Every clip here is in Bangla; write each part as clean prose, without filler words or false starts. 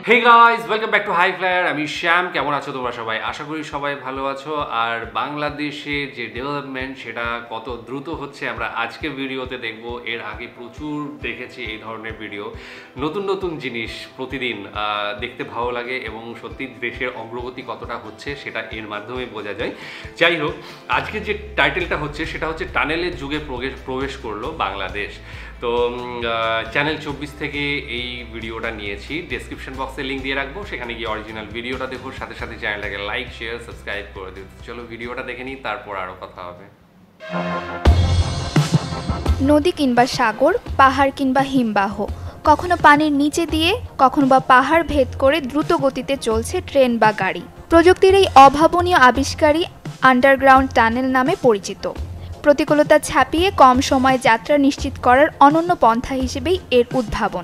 Hey guys, welcome back to High Flyer. আমি শ্যাম। কেমন আছো তোমরা সবাই? আশা করি সবাই ভালো আছো। আর বাংলাদেশে যে ডেভেলপমেন্ট সেটা কত দ্রুত হচ্ছে আমরা আজকে ভিডিওতে দেখব। এর আগে প্রচুর দেখেছি এই ধরনের ভিডিও, নতুন নতুন জিনিস প্রতিদিন দেখতে ভালো লাগে এবং সত্যি দেশের অগ্রগতি কতটা হচ্ছে সেটা এর মাধ্যমে বোঝা যায়। যাই হোক, আজকে যে টাইটেলটা হচ্ছে সেটা হচ্ছে টানেলের যুগে প্রবেশ করলো বাংলাদেশ। তো চ্যানেল 24 থেকে এই ভিডিওটা নিয়েছি। ডেসক্রিপশন বক্সে লিঙ্ক দিয়ে রাখবো, সেখানে গিয়ে অরিজিনাল ভিডিওটা দেখো, সাথে সাথে চ্যানেলটাকে লাইক শেয়ার সাবস্ক্রাইব করে দিও। চলো ভিডিওটা দেখে নিই, তারপর আরও কথা হবে। নদী কিংবা সাগর, পাহাড় কিংবা হিমবাহ, কখনো পানির নিচে দিয়ে কখনো বা পাহাড় ভেদ করে দ্রুত গতিতে চলছে ট্রেন বা গাড়ি। প্রযুক্তির এই অভাবনীয় আবিষ্কারই আন্ডারগ্রাউন্ড টানেল নামে পরিচিত। প্রতিকূলতা ছাপিয়ে কম সময়ে যাত্রা নিশ্চিত করার অনন্য পন্থা হিসেবেই এর উদ্ভাবন।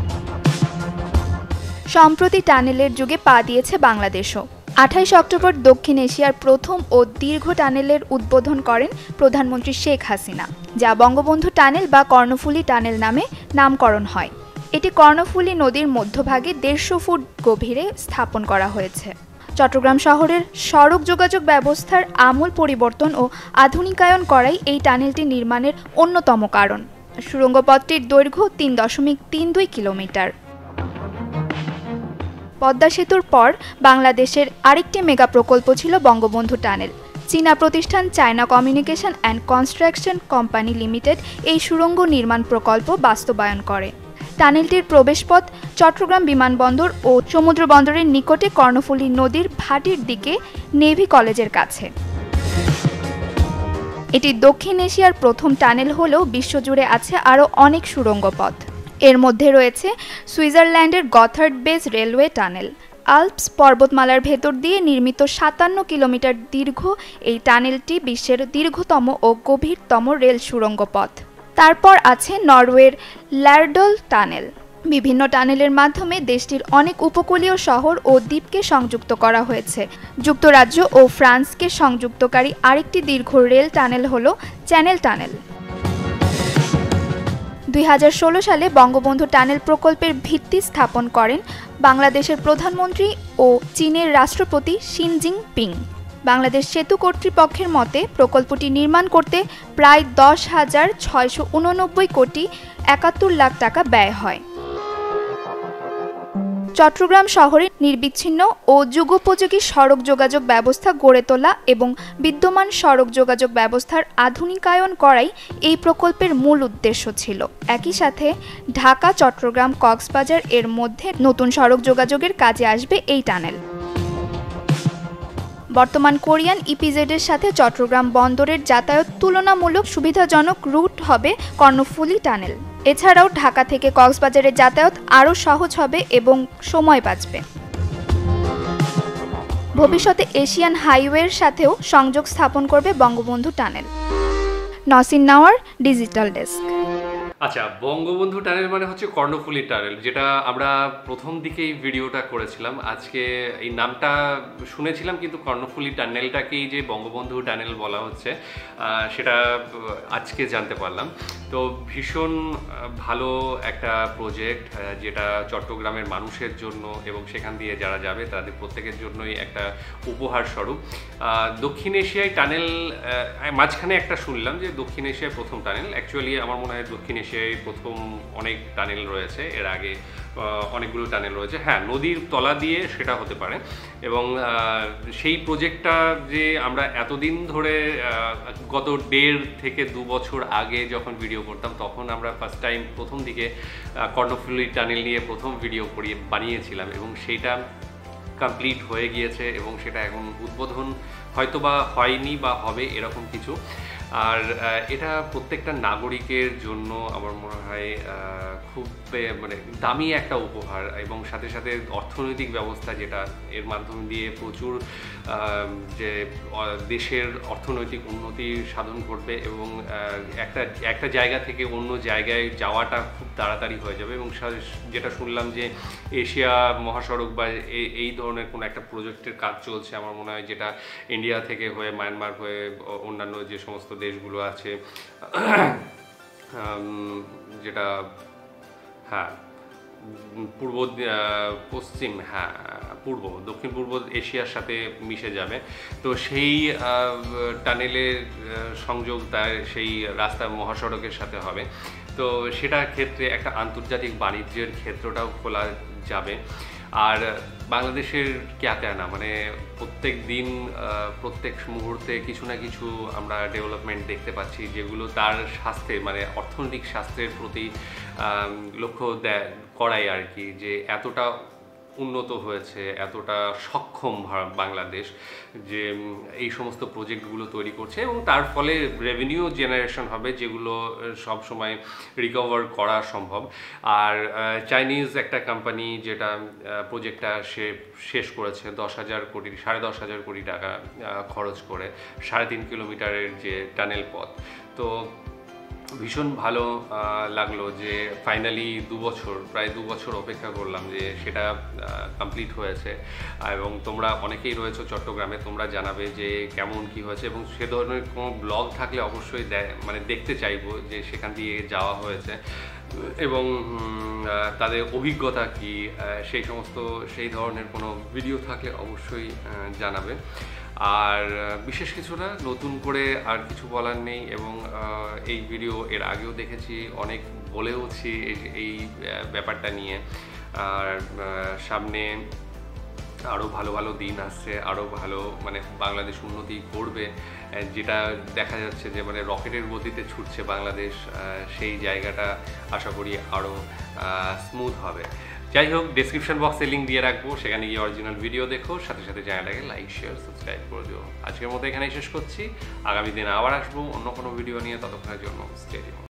সম্প্রতি টানেলের যুগে পা দিয়েছে বাংলাদেশও। 28 অক্টোবর দক্ষিণ এশিয়ার প্রথম ও দীর্ঘ টানেলের উদ্বোধন করেন প্রধানমন্ত্রী শেখ হাসিনা, যা বঙ্গবন্ধু টানেল বা কর্ণফুলী টানেল নামে নামকরণ হয়। এটি কর্ণফুলী নদীর মধ্যভাগে 150 ফুট গভীরে স্থাপন করা হয়েছে। চট্টগ্রাম শহরের সড়ক যোগাযোগ ব্যবস্থার আমূল পরিবর্তন ও আধুনিকায়ন করাই এই টানেলটি নির্মাণের অন্যতম কারণ। সুড়ঙ্গপথটির দৈর্ঘ্য 3.32 কিলোমিটার। পদ্মা সেতুর পর বাংলাদেশের আরেকটি মেগা প্রকল্প ছিল বঙ্গবন্ধু টানেল। চীনা প্রতিষ্ঠান China Communication and Construction Company Limited এই সুড়ঙ্গ নির্মাণ প্রকল্প বাস্তবায়ন করে। টানেলটির প্রবেশপথ চট্টগ্রাম বিমানবন্দর ও সমুদ্র বন্দরের নিকটে কর্ণফুলী নদীর ভাটির দিকে নেভি কলেজের কাছে। এটি দক্ষিণ এশিয়ার প্রথম টানেল হলেও বিশ্বজুড়ে আছে আরও অনেক সুড়ঙ্গ পথ। এর মধ্যে রয়েছে সুইজারল্যান্ডের Gotthard base railway tunnel. Alps পর্বতমালার ভেতর দিয়ে নির্মিত 57 কিলোমিটার দীর্ঘ এই টানেলটি বিশ্বের দীর্ঘতম ও গভীরতম রেল সুড়ঙ্গ পথ। তারপর আছে নরওয়ের ল্যারডল টানেল। বিভিন্ন টানেলের মাধ্যমে দেশটির অনেক উপকূলীয় শহর ও দ্বীপকে সংযুক্ত করা হয়েছে। যুক্তরাজ্য ও ফ্রান্সকে সংযুক্তকারী আরেকটি দীর্ঘ রেল টানেল হল চ্যানেল টানেল। 2016 সালে বঙ্গবন্ধু টানেল প্রকল্পের ভিত্তি স্থাপন করেন বাংলাদেশের প্রধানমন্ত্রী ও চীনের রাষ্ট্রপতি শি জিনপিং। বাংলাদেশ সেতু কর্তৃপক্ষের মতে প্রকল্পটি নির্মাণ করতে প্রায় 10,689 কোটি 71 লাখ টাকা ব্যয় হয়। চট্টগ্রাম শহরে নির্বিচ্ছিন্ন ও যুগোপযোগী সড়ক যোগাযোগ ব্যবস্থা গড়ে তোলা এবং বিদ্যমান সড়ক যোগাযোগ ব্যবস্থার আধুনিকায়ন করাই এই প্রকল্পের মূল উদ্দেশ্য ছিল। একই সাথে ঢাকা, চট্টগ্রাম, কক্সবাজার এর মধ্যে নতুন সড়ক যোগাযোগের কাজে আসবে এই টানেল। বর্তমান কোরিয়ান ইপিজেডের সাথে চট্টগ্রাম বন্দরের যাতায়াত তুলনামূলক সুবিধাজনক রুট হবে কর্ণফুলী টানেল। এছাড়াও ঢাকা থেকে কক্সবাজারের যাতায়াত আরও সহজ হবে এবং সময় বাঁচবে। ভবিষ্যতে এশিয়ান হাইওয়ের সাথেও সংযোগ স্থাপন করবে Bangabandhu tunnel. Nasin Nawar, digital desk. আচ্ছা, বঙ্গবন্ধু টানেল মানে হচ্ছে কর্ণফুলী টানেল, যেটা আমরা প্রথম দিকেই ভিডিওটা করেছিলাম। আজকে এই নামটা শুনেছিলাম, কিন্তু কর্ণফুলী টানেলটাকেই যে বঙ্গবন্ধু টানেল বলা হচ্ছে সেটা আজকে জানতে পারলাম। তো ভীষণ ভালো একটা প্রজেক্ট, যেটা চট্টগ্রামের মানুষের জন্য এবং সেখান দিয়ে যারা যাবে তাদের প্রত্যেকের জন্যই একটা উপহার স্বরূপ। দক্ষিণ এশিয়ায় টানেল, মাঝখানে একটা শুনলাম যে দক্ষিণ এশিয়ায় প্রথম টানেল। অ্যাকচুয়ালি আমার মনে হয় দক্ষিণ এশিয়ায় প্রথম অনেক টানেল রয়েছে, এর আগে অনেকগুলো টানেল রয়েছে। হ্যাঁ, নদীর তলা দিয়ে সেটা হতে পারে। এবং সেই প্রজেক্টটা যে আমরা এতদিন ধরে গত 1.5 থেকে 2 বছর আগে যখন ভিডিও করতাম, তখন আমরা ফার্স্ট টাইম প্রথম দিকে কর্ণফুলী টানেল নিয়ে প্রথম ভিডিও বানিয়েছিলাম এবং সেইটা কমপ্লিট হয়ে গিয়েছে এবং সেটা এখন উদ্বোধন হয়তো বা হয়নি বা হবে এরকম কিছু। আর এটা প্রত্যেকটা নাগরিকের জন্য আমার মনে হয় খুব মানে দামি একটা উপহার, এবং সাথে সাথে অর্থনৈতিক ব্যবস্থা যেটা এর মাধ্যম দিয়ে প্রচুর যে দেশের অর্থনৈতিক উন্নতি সাধন করবে এবং একটা জায়গা থেকে অন্য জায়গায় যাওয়াটা খুব তাড়াতাড়ি হয়ে যাবে। এবং যেটা শুনলাম যে এশিয়া মহাসড়ক বা এই ধরনের কোনো একটা প্রজেক্টের কাজ চলছে আমার মনে হয়, যেটা ইন্ডিয়া থেকে হয়ে মায়ানমার হয়ে অন্যান্য যে সমস্ত দেশগুলো আছে, যেটা হ্যাঁ পূর্ব পশ্চিম, হ্যাঁ দক্ষিণ পূর্ব এশিয়ার সাথে মিশে যাবে। তো সেই টানেলের সংযোগ তার সেই রাস্তা মহাসড়কের সাথে হবে। তো সেটার ক্ষেত্রে একটা আন্তর্জাতিক বাণিজ্যের ক্ষেত্রটাও খোলা যাবে। আর বাংলাদেশের ক্যানা মানে প্রত্যেক দিন প্রত্যেক মুহূর্তে কিছু না কিছু আমরা ডেভেলপমেন্ট দেখতে পাচ্ছি, যেগুলো তার স্বাস্থ্যে মানে অর্থনৈতিক স্বাস্থ্যের প্রতি লক্ষ্য করাই আর কি, যে এতটা উন্নত হয়েছে, এতটা সক্ষম বাংলাদেশ যে এই সমস্ত প্রজেক্টগুলো তৈরি করছে, এবং তার ফলে রেভিনিউ জেনারেশন হবে, যেগুলো সব সময় রিকভার করা সম্ভব। আর চাইনিজ একটা কোম্পানি যেটা প্রজেক্টটা সে শেষ করেছে 10,000 কোটি টাকা খরচ করে 3.5 কিলোমিটারের যে টানেল পথ। তো ভীষণ ভালো লাগলো যে ফাইনালি প্রায় 2 বছর অপেক্ষা করলাম যে সেটা কমপ্লিট হয়েছে। এবং তোমরা অনেকেই রয়েছো চট্টগ্রামে, তোমরা জানাবে যে কেমন কি হয়েছে, এবং সে ধরনের কোনো ব্লগ থাকলে অবশ্যই মানে দেখতে চাইবো যে সেখান দিয়ে যাওয়া হয়েছে এবং তাদের অভিজ্ঞতা কি, সেই ধরনের কোনো ভিডিও থাকলে অবশ্যই জানাবে। আর বিশেষ কিছু না, নতুন করে আর কিছু বলার নেই। এবং এই ভিডিও এর আগেও দেখেছি, অনেক বলেওছি এই ব্যাপারটা নিয়ে। আর সামনে আরও ভালো ভালো দিন আসছে, আরও ভালো মানে বাংলাদেশ উন্নতি করবে, যেটা দেখা যাচ্ছে যে মানে রকেটের গতিতে ছুটছে বাংলাদেশ। সেই জায়গাটা আশা করি আরও স্মুথ হবে। যাই হোক, ডেসক্রিপশন বক্সে লিঙ্ক দিয়ে রাখবো, সেখানে গিয়ে অরিজিনাল ভিডিও দেখো, সাথে সাথে চ্যানেলটাকে লাইক শেয়ার সাবস্ক্রাইব করে দিও। আজকের মতো এখানেই শেষ করছি, আগামী দিনে আবার আসবো অন্য কোনো ভিডিও নিয়ে, ততক্ষণের জন্য স্টে টিউনড।